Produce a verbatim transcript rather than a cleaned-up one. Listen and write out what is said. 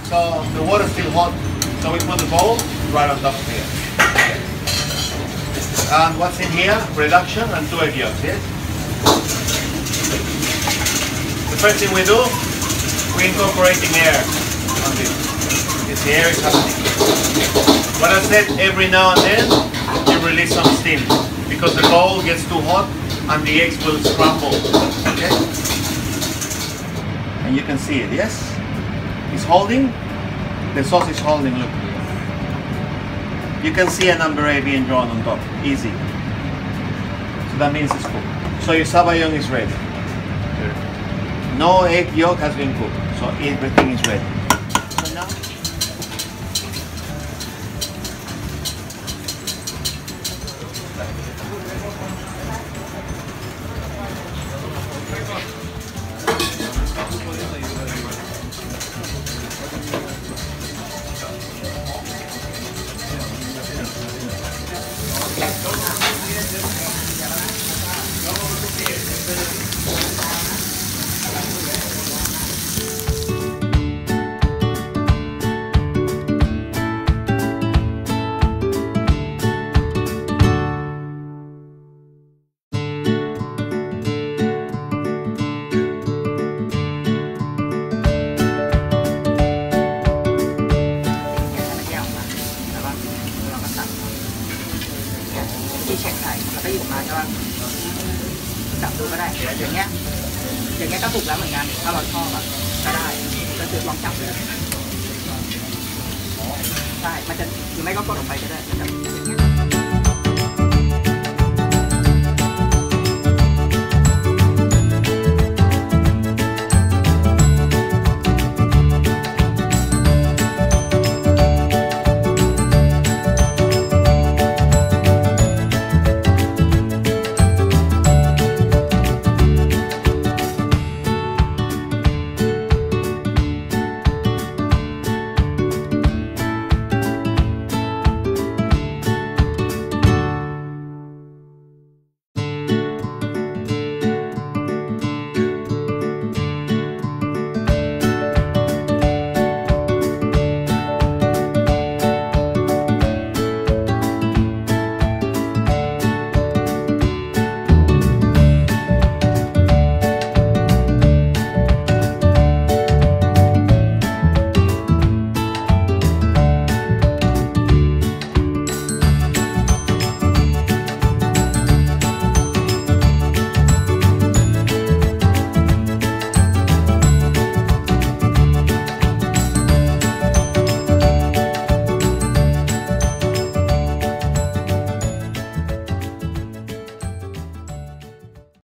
So the water is still hot, so we put the bowl right on top of here. And what's in here? Reduction and two egg yolks, yes? The first thing we do, we're incorporating air on this. Yes, the air is happening. But I said every now and then, you release some steam because the bowl gets too hot and the eggs will scramble, okay? And you can see it, yes? It's holding, the sauce is holding, look. You can see a number A being drawn on top, easy. So that means it's cooked. So your sabayon is ready. No egg yolk has been cooked, so everything is ready. So now, ที่เช็คไข่แล้วก็หยิบมาใช่ป่ะจับดูก็ได้อย่างเงี้ยอย่างเงี้ยก็ถูกแล้วเหมือนกันถ้าเราชอบอ่ะก็ได้ก็คือลองจับเลยใช่มันจะหรือไม่ก็กดลงไปก็ได้จับอย่างเงี้ย